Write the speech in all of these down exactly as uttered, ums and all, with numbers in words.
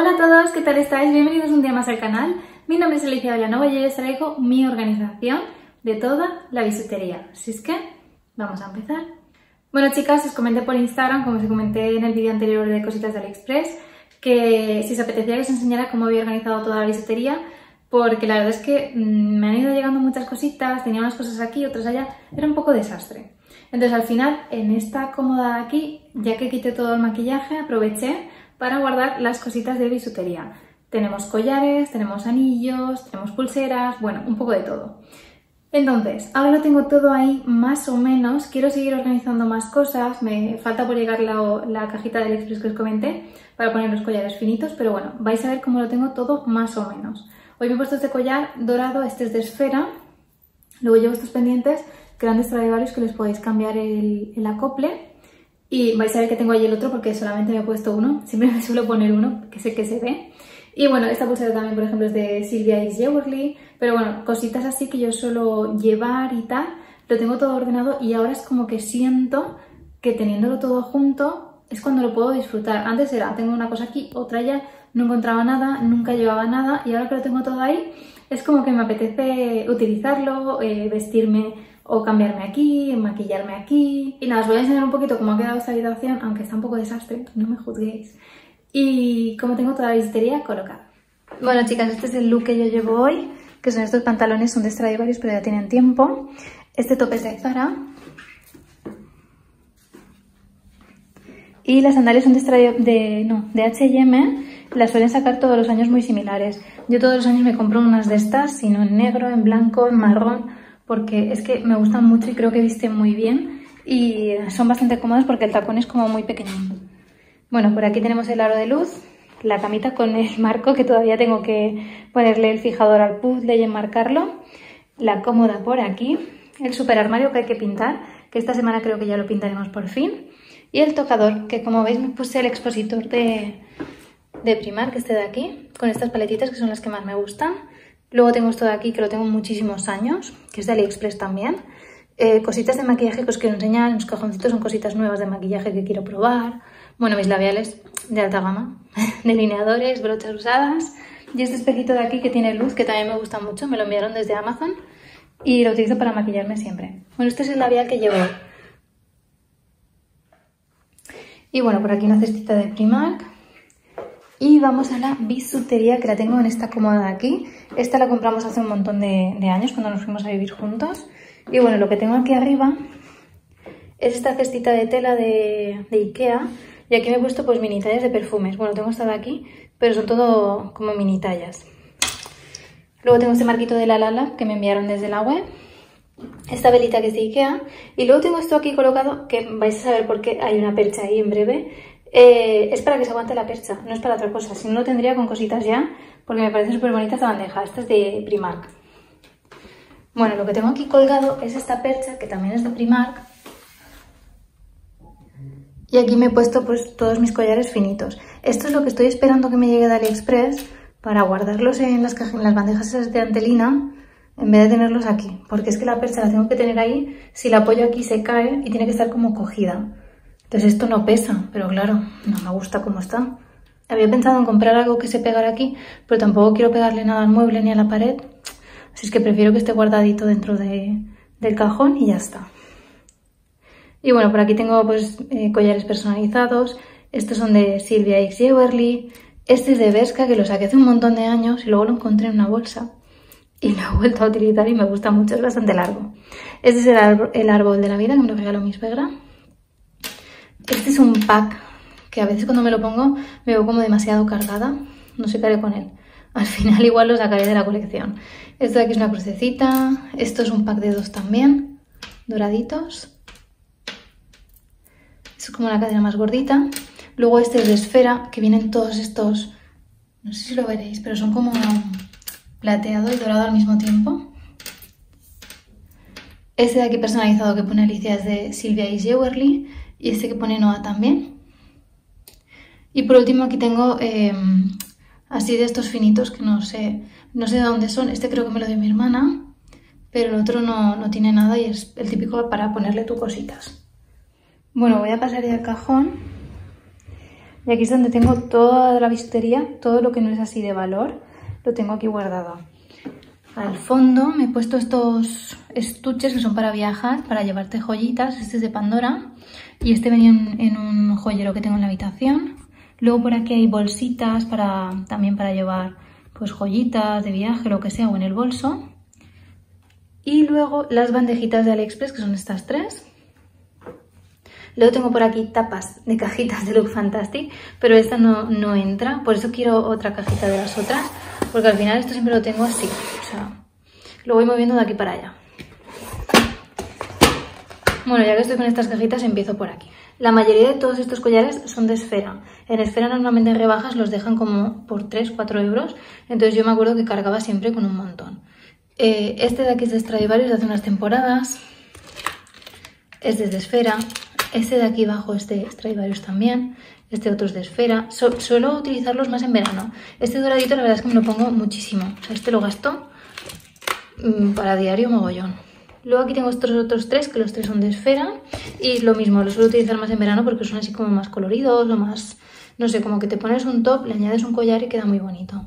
Hola a todos, ¿qué tal estáis? Bienvenidos un día más al canal. Mi nombre es Alicia Vilanova y hoy os traigo mi organización de toda la bisutería. Así es que vamos a empezar. Bueno chicas, os comenté por Instagram, como os comenté en el vídeo anterior de cositas de AliExpress, que si os apetecía que os enseñara cómo había organizado toda la bisutería, porque la verdad es que mmm, me han ido llegando muchas cositas, tenía unas cosas aquí, otras allá, era un poco desastre. Entonces al final, en esta cómoda de aquí, ya que quité todo el maquillaje, aproveché para guardar las cositas de bisutería. Tenemos collares, tenemos anillos, tenemos pulseras, bueno, un poco de todo. Entonces, ahora lo tengo todo ahí más o menos, quiero seguir organizando más cosas, me falta por llegar la, la cajita de AliExpress que os comenté para poner los collares finitos, pero bueno, vais a ver cómo lo tengo todo más o menos. Hoy me he puesto este collar dorado, este es de esfera, luego llevo estos pendientes grandes Stradivarius que les podéis cambiar el, el acople. Y vais a ver que tengo ahí el otro porque solamente me he puesto uno. Siempre me suelo poner uno, que sé que se ve. Y bueno, esta pulsera también, por ejemplo, es de Sylvia X Jewelry. Pero bueno, cositas así que yo suelo llevar y tal. Lo tengo todo ordenado y ahora es como que siento que teniéndolo todo junto es cuando lo puedo disfrutar. Antes era, tengo una cosa aquí, otra allá, no encontraba nada, nunca llevaba nada. Y ahora que lo tengo todo ahí, es como que me apetece utilizarlo, eh, vestirme o cambiarme aquí, maquillarme aquí. Y nada, os voy a enseñar un poquito cómo ha quedado esta habitación, aunque está un poco desastre, no me juzguéis. Y cómo tengo toda la bisutería colocada. Bueno chicas, este es el look que yo llevo hoy, que son estos pantalones, son de Stradivarius pero ya tienen tiempo. Este top es de Zara. Y las sandalias son de, Stradivarius, de, no, de H y M, las suelen sacar todos los años muy similares. Yo todos los años me compro unas de estas, sino en negro, en blanco, en marrón, porque es que me gustan mucho y creo que visten muy bien y son bastante cómodas porque el tacón es como muy pequeñito. Bueno, por aquí tenemos el aro de luz, la camita con el marco que todavía tengo que ponerle el fijador al puzzle y enmarcarlo, la cómoda por aquí, el super armario que hay que pintar, que esta semana creo que ya lo pintaremos por fin, y el tocador, que como veis me puse el expositor de, de Primark, este de aquí, con estas paletitas que son las que más me gustan. Luego tengo esto de aquí, que lo tengo muchísimos años, que es de AliExpress también. Eh, cositas de maquillaje que os quiero enseñar. En los cajoncitos son cositas nuevas de maquillaje que quiero probar. Bueno, mis labiales de alta gama, delineadores, brochas usadas. Y este espejito de aquí que tiene luz, que también me gusta mucho. Me lo enviaron desde Amazon y lo utilizo para maquillarme siempre. Bueno, este es el labial que llevo hoy. Y bueno, por aquí una cestita de Primark. Y vamos a la bisutería, que la tengo en esta cómoda de aquí. Esta la compramos hace un montón de, de años, cuando nos fuimos a vivir juntos. Y bueno, lo que tengo aquí arriba es esta cestita de tela de, de Ikea. Y aquí me he puesto pues mini tallas de perfumes. Bueno, tengo esta de aquí, pero son todo como mini tallas. Luego tengo este marquito de la Lala, que me enviaron desde la web. Esta velita que es de Ikea. Y luego tengo esto aquí colocado, que vais a saber por qué hay una percha ahí en breve. Eh, es para que se aguante la percha, no es para otra cosa. Si no, lo tendría con cositas ya, porque me parece súper bonita esta bandeja. Esta es de Primark. Bueno, lo que tengo aquí colgado es esta percha, que también es de Primark. Y aquí me he puesto pues todos mis collares finitos. Esto es lo que estoy esperando que me llegue de AliExpress para guardarlos en las, en las bandejas esas de Antelina, en vez de tenerlos aquí. Porque es que la percha la tengo que tener ahí, si la apoyo aquí se cae y tiene que estar como cogida. Entonces esto no pesa, pero claro, no me gusta cómo está. Había pensado en comprar algo que se pegara aquí, pero tampoco quiero pegarle nada al mueble ni a la pared. Así es que prefiero que esté guardadito dentro de, del cajón y ya está. Y bueno, por aquí tengo pues eh, collares personalizados. Estos son de Sylvia X Jewelry. Este es de Bershka, que lo saqué hace un montón de años y luego lo encontré en una bolsa. Y lo he vuelto a utilizar y me gusta mucho, es bastante largo. Este es el, árbol, el árbol de la vida que me lo regaló mi suegra. Este es un pack que a veces cuando me lo pongo me veo como demasiado cargada. No sé qué haré con él. Al final igual lo sacaré de la colección. Esto de aquí es una crucecita. Esto es un pack de dos también, doraditos. Esto es como una cadena más gordita. Luego este es de esfera, que vienen todos estos... No sé si lo veréis, pero son como plateado y dorado al mismo tiempo. Este de aquí personalizado que pone Alicia es de Sylvia X Jewelry. Y este que pone Noah también. Y por último aquí tengo eh, así de estos finitos que no sé, no sé de dónde son. Este creo que me lo dio mi hermana, pero el otro no, no tiene nada y es el típico para ponerle tus cositas. Bueno, voy a pasar ya al cajón. Y aquí es donde tengo toda la bisutería, todo lo que no es así de valor, lo tengo aquí guardado. Al fondo me he puesto estos estuches que son para viajar, para llevarte joyitas. Este es de Pandora y este venía en, en un joyero que tengo en la habitación. Luego por aquí hay bolsitas para, también para llevar pues joyitas de viaje, lo que sea, o en el bolso. Y luego las bandejitas de AliExpress, que son estas tres. Luego tengo por aquí tapas de cajitas de Look Fantastic, pero esta no, no entra, por eso quiero otra cajita de las otras, porque al final esto siempre lo tengo así, o sea, lo voy moviendo de aquí para allá. Bueno, ya que estoy con estas cajitas, empiezo por aquí. La mayoría de todos estos collares son de Esfera. En Esfera normalmente en rebajas los dejan como por tres cuatro euros, entonces yo me acuerdo que cargaba siempre con un montón. Eh, este de aquí es de Stradivarius de hace unas temporadas, este es de Esfera. Este de aquí abajo es de Stradivarius también. Este otro es de Esfera. So, suelo utilizarlos más en verano. Este doradito la verdad es que me lo pongo muchísimo. O sea, este lo gasto mmm, para diario mogollón. Luego aquí tengo estos otros tres, que los tres son de Esfera. Y lo mismo, los suelo utilizar más en verano porque son así como más coloridos o más... No sé, como que te pones un top, le añades un collar y queda muy bonito.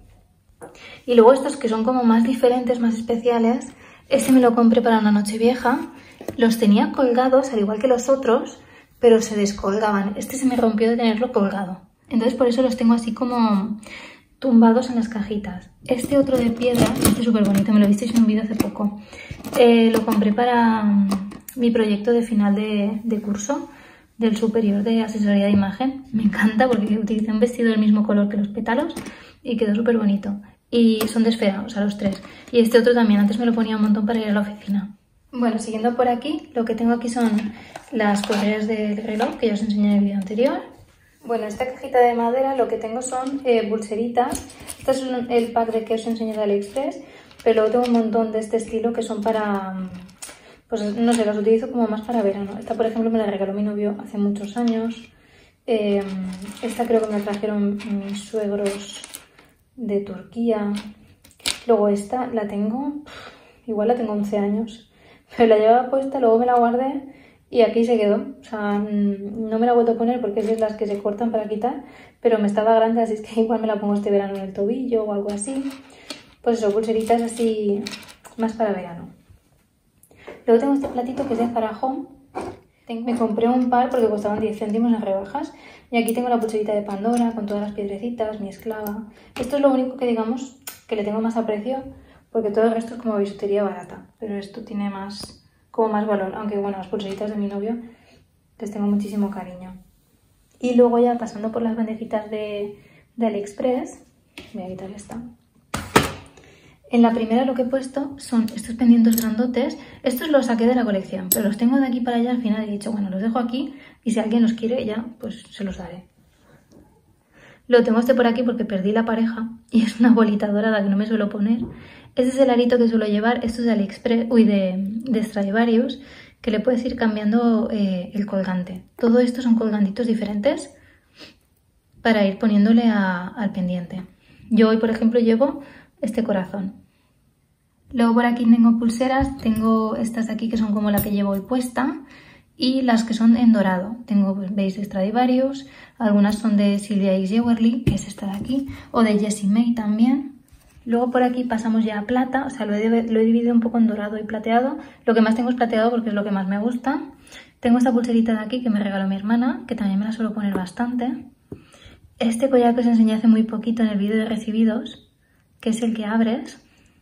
Y luego estos que son como más diferentes, más especiales. Este me lo compré para una noche vieja. Los tenía colgados, al igual que los otros, pero se descolgaban. Este se me rompió de tenerlo colgado. Entonces por eso los tengo así como tumbados en las cajitas. Este otro de piedra, este es súper bonito, me lo visteis en un vídeo hace poco. Eh, lo compré para um, mi proyecto de final de, de curso del superior de asesoría de imagen. Me encanta porque utilicé un vestido del mismo color que los pétalos y quedó súper bonito. Y son de Esfera, o sea, los tres. Y este otro también, antes me lo ponía un montón para ir a la oficina. Bueno, siguiendo por aquí, lo que tengo aquí son las correas del reloj que ya os enseñé en el vídeo anterior. Bueno, esta cajita de madera lo que tengo son eh, pulseritas. Este es el pack de que os enseñé de AliExpress, pero luego tengo un montón de este estilo que son para, pues no sé, las utilizo como más para verano. Esta, por ejemplo, me la regaló mi novio hace muchos años. Eh, esta creo que me la trajeron mis suegros de Turquía. Luego esta la tengo, igual la tengo once años. Pero la llevaba puesta, luego me la guardé y aquí se quedó. O sea, no me la he vuelto a poner porque es de las que se cortan para quitar, pero me estaba grande, así es que igual me la pongo este verano en el tobillo o algo así. Pues eso, pulseritas así más para verano. Luego tengo este platito que es de Zara Home. Me compré un par porque costaban diez céntimos en rebajas. Y aquí tengo la pulserita de Pandora con todas las piedrecitas, mi esclava. Esto es lo único que digamos que le tengo más aprecio, porque todo el resto es como bisutería barata, pero esto tiene más, como más valor, aunque bueno, las pulseritas de mi novio les tengo muchísimo cariño. Y luego ya pasando por las bandejitas de, de AliExpress, voy a quitar esta. En la primera lo que he puesto son estos pendientes grandotes. Estos los saqué de la colección, pero los tengo de aquí para allá. Al final he dicho, bueno, los dejo aquí y si alguien los quiere ya, pues se los daré. Lo tengo este por aquí porque perdí la pareja y es una bolita dorada que no me suelo poner. Este es el arito que suelo llevar. Esto es de AliExpress, uy, de, de Stradivarius, que le puedes ir cambiando eh, el colgante. Todo esto son colgantitos diferentes para ir poniéndole a, al pendiente. Yo hoy, por ejemplo, llevo este corazón. Luego por aquí tengo pulseras. Tengo estas de aquí que son como la que llevo hoy puesta y las que son en dorado. Tengo, pues, veis, de Stradivarius. Algunas son de Sylvia X Jewelry, que es esta de aquí, o de Jessie May también. Luego por aquí pasamos ya a plata, o sea, lo he, lo he dividido un poco en dorado y plateado. Lo que más tengo es plateado porque es lo que más me gusta. Tengo esta pulserita de aquí que me regaló mi hermana, que también me la suelo poner bastante. Este collar que os enseñé hace muy poquito en el vídeo de recibidos, que es el que abres.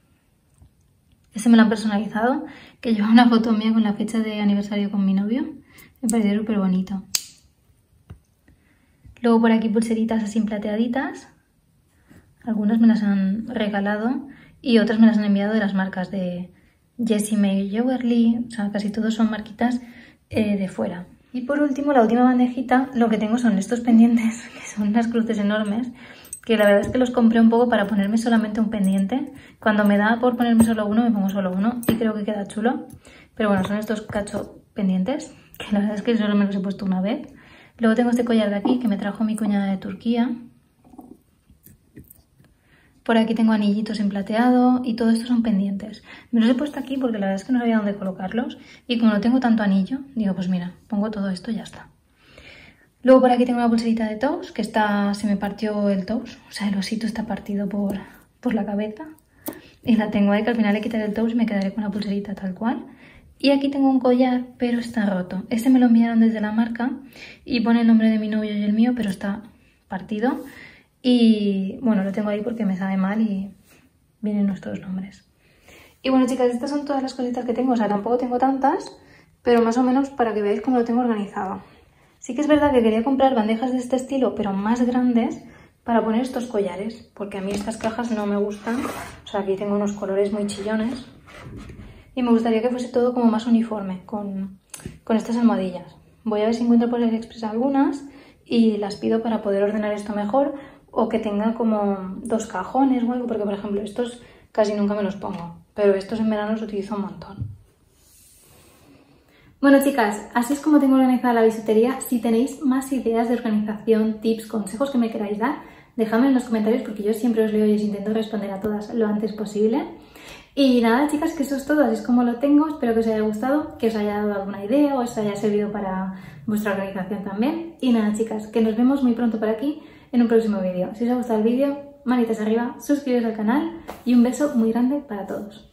Ese me lo han personalizado, que lleva una foto mía con la fecha de aniversario con mi novio. Me parece súper bonito. Luego por aquí pulseritas así plateaditas. Algunas me las han regalado y otras me las han enviado de las marcas de Jessie May Jewelry. O sea, casi todos son marquitas eh, de fuera. Y por último, la última bandejita, lo que tengo son estos pendientes, que son unas cruces enormes, que la verdad es que los compré un poco para ponerme solamente un pendiente. Cuando me da por ponerme solo uno, me pongo solo uno y creo que queda chulo. Pero bueno, son estos cacho pendientes, que la verdad es que solo me los he puesto una vez. Luego tengo este collar de aquí, que me trajo mi cuñada de Turquía. Por aquí tengo anillitos en plateado y todo esto son pendientes. Me los he puesto aquí porque la verdad es que no sabía dónde colocarlos. Y como no tengo tanto anillo, digo, pues mira, pongo todo esto y ya está. Luego por aquí tengo una pulserita de toast, que está, se me partió el toast, o sea, el osito está partido por, por la cabeza. Y la tengo ahí, que al final le quitaré el toast y me quedaré con la pulserita tal cual. Y aquí tengo un collar, pero está roto. Este me lo enviaron desde la marca y pone el nombre de mi novio y el mío, pero está partido. Y bueno, lo tengo ahí porque me sabe mal y vienen nuestros nombres. Y bueno, chicas, estas son todas las cositas que tengo. O sea, tampoco tengo tantas, pero más o menos para que veáis cómo lo tengo organizado. Sí que es verdad que quería comprar bandejas de este estilo, pero más grandes, para poner estos collares, porque a mí estas cajas no me gustan. O sea, aquí tengo unos colores muy chillones y me gustaría que fuese todo como más uniforme con, con estas almohadillas. Voy a ver si encuentro por AliExpress algunas y las pido para poder ordenar esto mejor, o que tenga como dos cajones o algo, porque por ejemplo estos casi nunca me los pongo, pero estos en verano los utilizo un montón. Bueno, chicas, así es como tengo organizada la bisutería. Si tenéis más ideas de organización, tips, consejos que me queráis dar, dejadme en los comentarios porque yo siempre os leo y os intento responder a todas lo antes posible. Y nada, chicas, que eso es todo, así es como lo tengo. Espero que os haya gustado, que os haya dado alguna idea o os haya servido para vuestra organización también. Y nada, chicas, que nos vemos muy pronto por aquí en un próximo vídeo. Si os ha gustado el vídeo, manitas arriba, suscribiros al canal y un beso muy grande para todos.